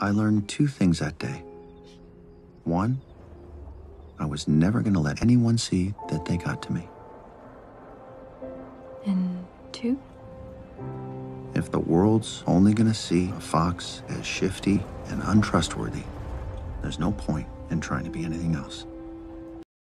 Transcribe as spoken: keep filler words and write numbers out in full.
I learned two things that day. One, I was never going to let anyone see that they got to me. And two? If the world's only going to see a fox as shifty and untrustworthy, there's no point in trying to be anything else.